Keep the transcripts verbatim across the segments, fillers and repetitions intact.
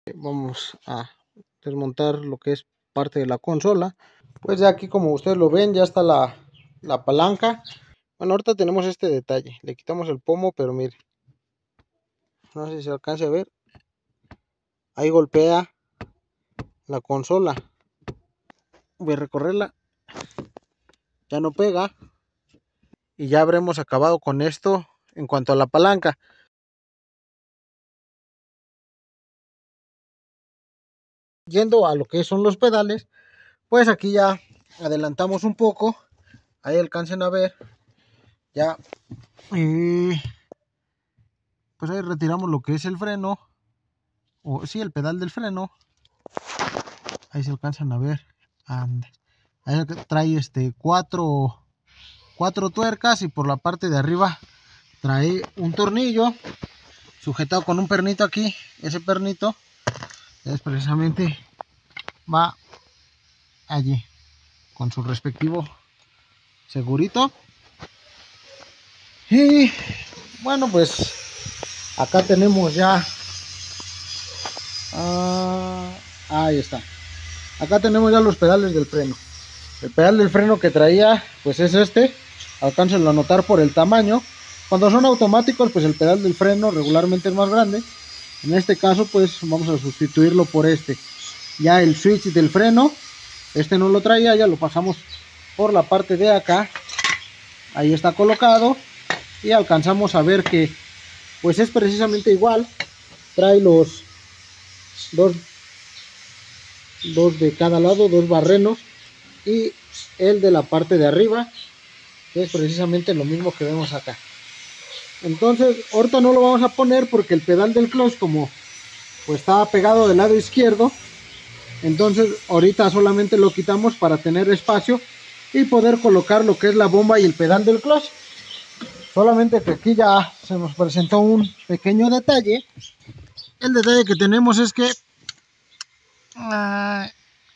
Vamos a desmontar lo que es parte de la consola. Pues ya aquí, como ustedes lo ven, ya está la, la palanca. Bueno, ahorita tenemos este detalle, le quitamos el pomo, pero mire, no sé si se alcance a ver, ahí golpea la consola. Voy a recorrerla, ya no pega, y ya habremos acabado con esto en cuanto a la palanca. Yendo a lo que son los pedales, pues aquí ya adelantamos un poco, ahí alcancen a ver, ya, y pues ahí retiramos lo que es el freno, o sí, el pedal del freno, ahí se alcanzan a ver, and, ahí trae este cuatro, cuatro tuercas, y por la parte de arriba trae un tornillo sujetado con un pernito aquí. Ese pernito es precisamente va allí con su respectivo segurito. Y bueno, pues acá tenemos ya, ah, ahí está, acá tenemos ya los pedales del freno. El pedal del freno que traía pues es este, alcáncenlo a notar por el tamaño. Cuando son automáticos pues el pedal del freno regularmente es más grande. En este caso pues vamos a sustituirlo por este. Ya el switch del freno, este no lo traía, ya lo pasamos por la parte de acá. Ahí está colocado y alcanzamos a ver que pues es precisamente igual. Trae los dos, dos de cada lado, dos barrenos, y el de la parte de arriba, que es precisamente lo mismo que vemos acá. Entonces ahorita no lo vamos a poner porque el pedal del clutch, como pues estaba pegado del lado izquierdo, entonces ahorita solamente lo quitamos para tener espacio y poder colocar lo que es la bomba y el pedal del clutch. Solamente que aquí ya se nos presentó un pequeño detalle. El detalle que tenemos es que uh,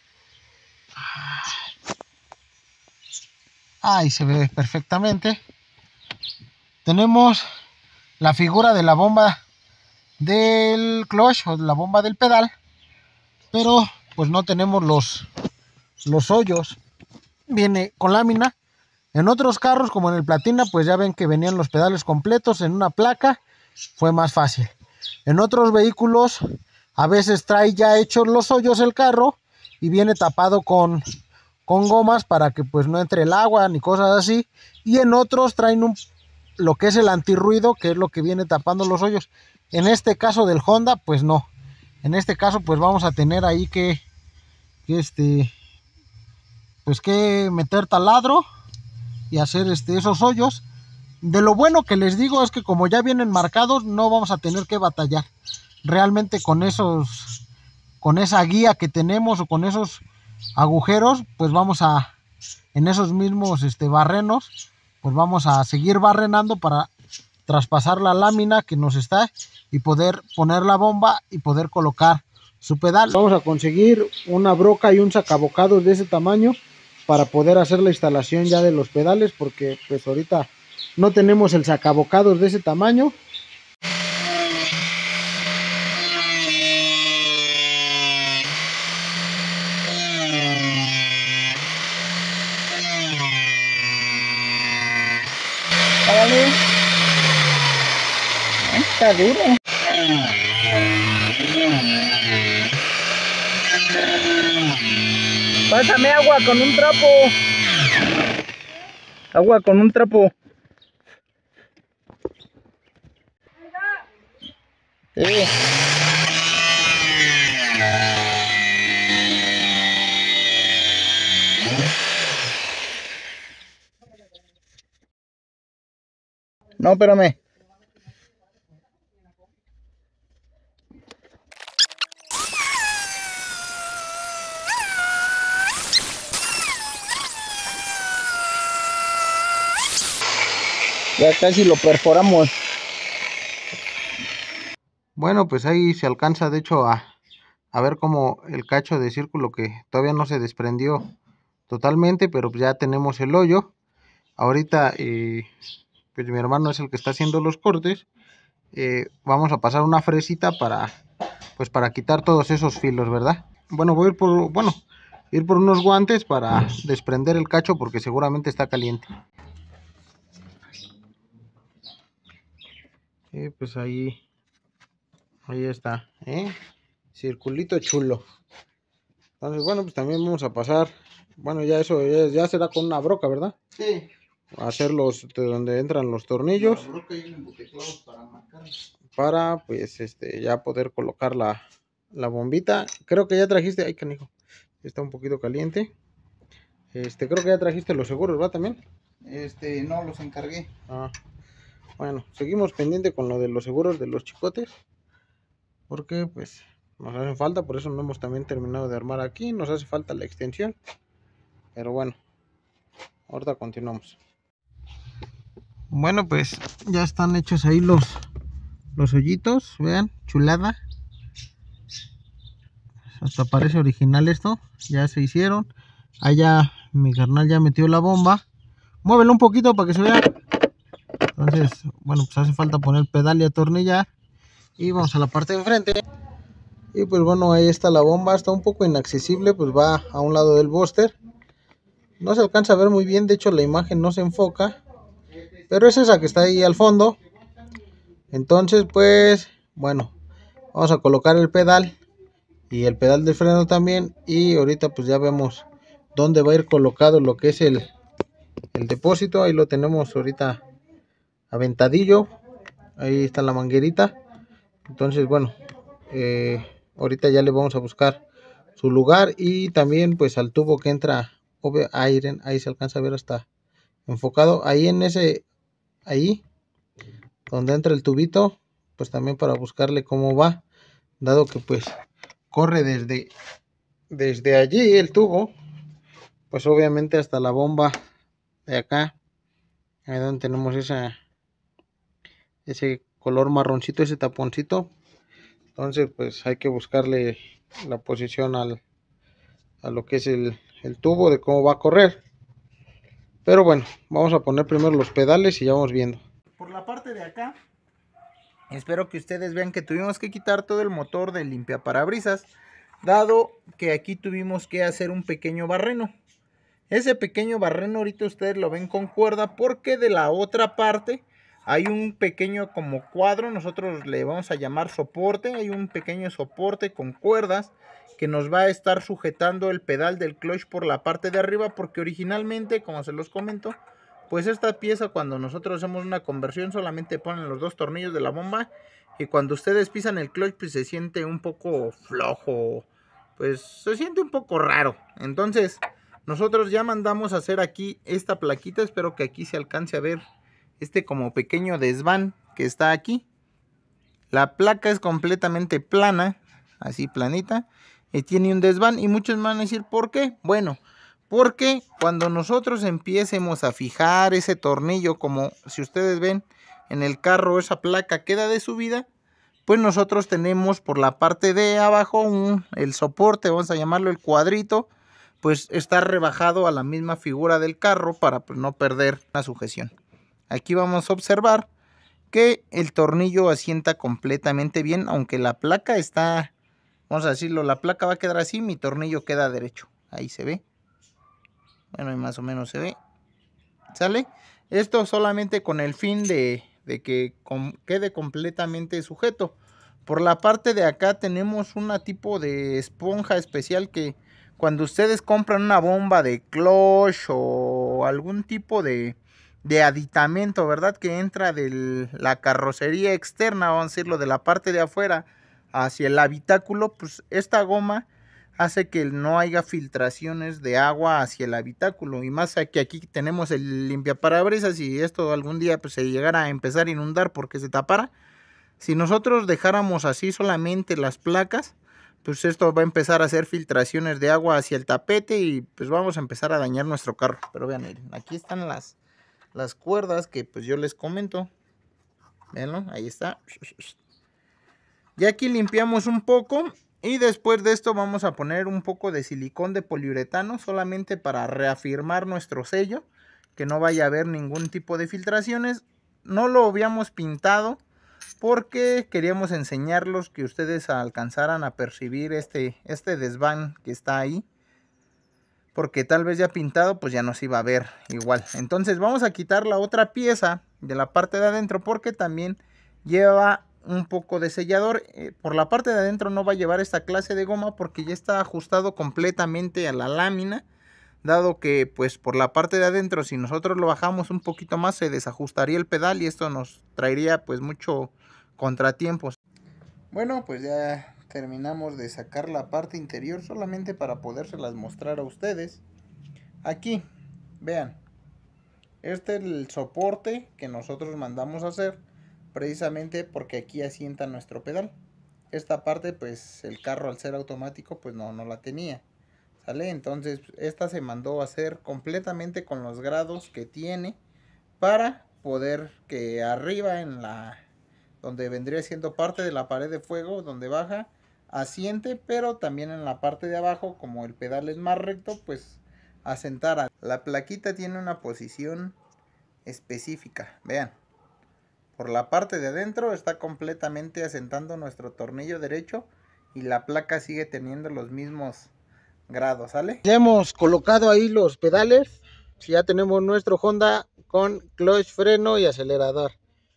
ahí se ve perfectamente. Tenemos la figura de la bomba del clutch o de la bomba del pedal, pero pues no tenemos los, los hoyos. Viene con lámina. En otros carros, como en el Platina, pues ya ven que venían los pedales completos en una placa, fue más fácil. En otros vehículos a veces trae ya hechos los hoyos el carro y viene tapado con, con gomas para que pues no entre el agua ni cosas así. Y en otros traen un, lo que es el antirruido, que es lo que viene tapando los hoyos. En este caso del Honda pues no. En este caso pues vamos a tener ahí que, que este pues que meter taladro y hacer este, esos hoyos. De lo bueno que les digo es que como ya vienen marcados, no vamos a tener que batallar realmente con esos, con esa guía que tenemos o con esos agujeros. Pues vamos a, en esos mismos este, barrenos, pues vamos a seguir barrenando para traspasar la lámina que nos está y poder poner la bomba y poder colocar su pedal. Vamos a conseguir una broca y un sacabocados de ese tamaño para poder hacer la instalación ya de los pedales, porque pues ahorita no tenemos el sacabocados de ese tamaño. Vale. Está duro. Pásame agua con un trapo. Agua con un trapo. Sí. No, espérame. Ya casi lo perforamos. Bueno, pues ahí se alcanza de hecho a, a ver como el cacho de círculo que todavía no se desprendió totalmente, pero ya tenemos el hoyo. Ahorita eh, pues mi hermano es el que está haciendo los cortes. Eh, vamos a pasar una fresita para pues para quitar todos esos filos, ¿verdad? Bueno, voy a ir por, bueno, ir por unos guantes para desprender el cacho porque seguramente está caliente. Y pues ahí, ahí está, ¿eh? Circulito chulo. Entonces, bueno, pues también vamos a pasar, bueno, ya eso ya, ya será con una broca, ¿verdad? Sí. Hacer los, de donde entran los tornillos. Para marcar. Para, pues, este, ya poder colocar la, la bombita. Creo que ya trajiste, ay, canijo, está un poquito caliente. Este, creo que ya trajiste los seguros, ¿verdad? También. Este, no, los encargué. Ah, bueno, seguimos pendiente con lo de los seguros de los chicotes. Porque, pues, nos hacen falta, por eso no hemos también terminado de armar aquí. Nos hace falta la extensión. Pero bueno, ahorita continuamos. Bueno, pues ya están hechos ahí los, los hoyitos. Vean, chulada. Hasta parece original esto. Ya se hicieron. Allá mi carnal ya metió la bomba. Muévelo un poquito para que se vea. Entonces, bueno, pues hace falta poner pedal y atornillar. Y vamos a la parte de enfrente. Y pues bueno, ahí está la bomba. Está un poco inaccesible, pues va a un lado del búster. No se alcanza a ver muy bien, de hecho la imagen no se enfoca. Pero es esa que está ahí al fondo. Entonces, pues, bueno, vamos a colocar el pedal. Y el pedal de freno también. Y ahorita pues ya vemos dónde va a ir colocado lo que es el, el depósito. Ahí lo tenemos ahorita aventadillo. Ahí está la manguerita. Entonces, bueno, eh, ahorita ya le vamos a buscar su lugar. Y también pues al tubo que entra aire. Ahí se alcanza a ver hasta enfocado. Ahí en ese, ahí donde entra el tubito, pues también para buscarle cómo va. Dado que pues corre desde, desde allí el tubo, pues obviamente hasta la bomba de acá, ahí donde tenemos esa, ese color marroncito, ese taponcito. Entonces pues hay que buscarle la posición al, a lo que es el, el tubo, de cómo va a correr. Pero bueno, vamos a poner primero los pedales y ya vamos viendo. Por la parte de acá, espero que ustedes vean que tuvimos que quitar todo el motor del limpiaparabrisas, dado que aquí tuvimos que hacer un pequeño barreno. Ese pequeño barreno ahorita ustedes lo ven con cuerda, porque de la otra parte hay un pequeño como cuadro, nosotros le vamos a llamar soporte. Hay un pequeño soporte con cuerdas que nos va a estar sujetando el pedal del clutch por la parte de arriba, porque originalmente, como se los comento, pues esta pieza, cuando nosotros hacemos una conversión, solamente ponen los dos tornillos de la bomba, y cuando ustedes pisan el clutch pues se siente un poco flojo, pues se siente un poco raro. Entonces nosotros ya mandamos a hacer aquí esta plaquita. Espero que aquí se alcance a ver este como pequeño desván que está aquí. La placa es completamente plana, así planita, y tiene un desván. Y muchos me van a decir, ¿por qué? Bueno, porque cuando nosotros empiecemos a fijar ese tornillo, como si ustedes ven en el carro, esa placa queda de subida, pues nosotros tenemos por la parte de abajo un, el soporte, vamos a llamarlo el cuadrito, pues está rebajado a la misma figura del carro para pues no perder la sujeción. Aquí vamos a observar que el tornillo asienta completamente bien, aunque la placa está, vamos a decirlo, la placa va a quedar así, mi tornillo queda derecho. Ahí se ve. Bueno, y más o menos se ve. ¿Sale? Esto solamente con el fin de, de que com, quede completamente sujeto. Por la parte de acá tenemos una tipo de esponja especial que cuando ustedes compran una bomba de clutch o algún tipo de, de aditamento, ¿verdad? Que entra de la carrocería externa, vamos a decirlo, de la parte de afuera hacia el habitáculo, pues esta goma hace que no haya filtraciones de agua hacia el habitáculo. Y más que aquí tenemos el limpiaparabrisas, y esto algún día pues se llegara a empezar a inundar porque se tapara. Si nosotros dejáramos así solamente las placas, pues esto va a empezar a hacer filtraciones de agua hacia el tapete y pues vamos a empezar a dañar nuestro carro. Pero vean, aquí están las, las cuerdas que pues yo les comento. Veanlo, ahí está. Ya aquí limpiamos un poco y después de esto vamos a poner un poco de silicón de poliuretano solamente para reafirmar nuestro sello, que no vaya a haber ningún tipo de filtraciones. No lo habíamos pintado porque queríamos enseñarlos, que ustedes alcanzaran a percibir este, este desván que está ahí, porque tal vez ya pintado pues ya no se iba a ver igual. Entonces vamos a quitar la otra pieza de la parte de adentro, porque también lleva un poco de sellador. Eh, por la parte de adentro no va a llevar esta clase de goma, porque ya está ajustado completamente a la lámina, dado que pues por la parte de adentro, si nosotros lo bajamos un poquito más, se desajustaría el pedal y esto nos traería pues mucho contratiempos. Bueno, pues ya terminamos de sacar la parte interior, solamente para podérselas mostrar a ustedes. Aquí, vean, este es el soporte que nosotros mandamos a hacer, precisamente porque aquí asienta nuestro pedal. Esta parte pues el carro, al ser automático, pues no, no la tenía, ¿sale? Entonces esta se mandó a hacer completamente con los grados que tiene, para poder que arriba en la, donde vendría siendo parte de la pared de fuego, donde baja, asiente, pero también en la parte de abajo, como el pedal es más recto, pues asentara. La plaquita tiene una posición específica, vean. Por la parte de adentro está completamente asentando nuestro tornillo derecho, y la placa sigue teniendo los mismos grados, ¿sale? Ya hemos colocado ahí los pedales. Ya tenemos nuestro Honda con clutch, freno y acelerador.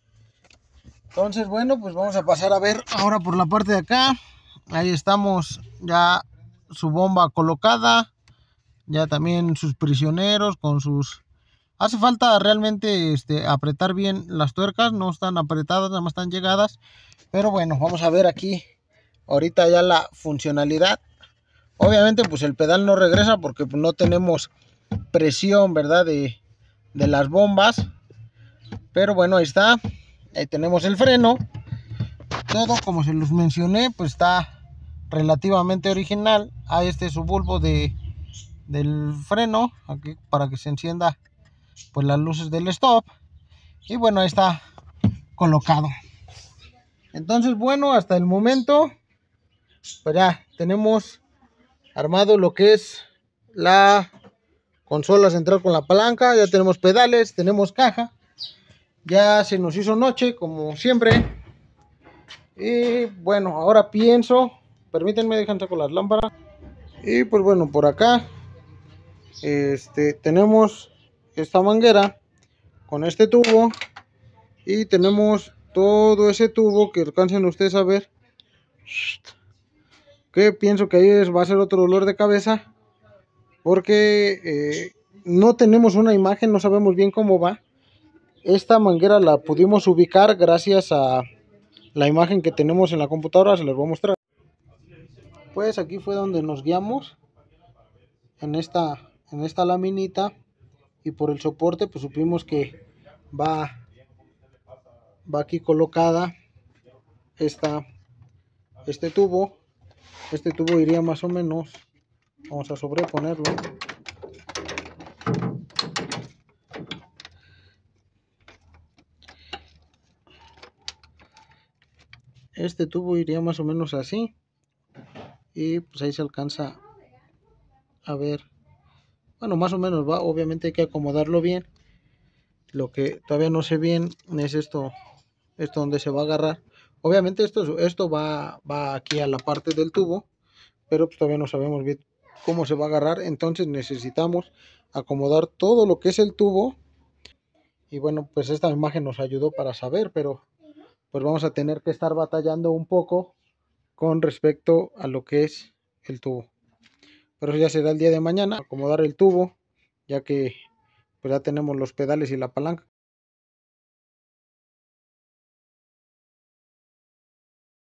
Entonces, bueno, pues vamos a pasar a ver ahora por la parte de acá. Ahí estamos, ya su bomba colocada, ya también sus prisioneros con sus... Hace falta realmente este, apretar bien las tuercas, no están apretadas, nada más están llegadas. Pero bueno, vamos a ver aquí ahorita ya la funcionalidad. Obviamente pues el pedal no regresa porque no tenemos presión, ¿verdad? De, de las bombas. Pero bueno, ahí está. Ahí tenemos el freno. Todo, como se los mencioné, pues está relativamente original. Ahí este su bulbo de, del freno, aquí para que se encienda pues las luces del stop. Y bueno, ahí está colocado. Entonces, bueno, hasta el momento pues ya tenemos armado lo que es la consola central con la palanca. Ya tenemos pedales, tenemos caja. Ya se nos hizo noche, como siempre. Y bueno, ahora pienso, permítanme, dejan saco las lámparas. Y pues bueno, por acá este tenemos esta manguera con este tubo, y tenemos todo ese tubo que alcancen ustedes a ver, que pienso que ahí es, va a ser otro dolor de cabeza, porque eh, no tenemos una imagen, no sabemos bien cómo va. Esta manguera la pudimos ubicar gracias a la imagen que tenemos en la computadora, se las voy a mostrar. Pues aquí fue donde nos guiamos, en esta, en esta laminita, y por el soporte pues supimos que va, va aquí colocada esta, este tubo. Este tubo iría más o menos, vamos a sobreponerlo. Este tubo iría más o menos así, y pues ahí se alcanza a ver, bueno, más o menos va. Obviamente hay que acomodarlo bien. Lo que todavía no sé bien es esto, esto donde se va a agarrar. Obviamente esto, esto va, va aquí a la parte del tubo, pero pues todavía no sabemos bien cómo se va a agarrar. Entonces necesitamos acomodar todo lo que es el tubo. Y bueno, pues esta imagen nos ayudó para saber, pero pues vamos a tener que estar batallando un poco con respecto a lo que es el tubo. Pero eso ya será el día de mañana, acomodar el tubo, ya que pues ya tenemos los pedales y la palanca.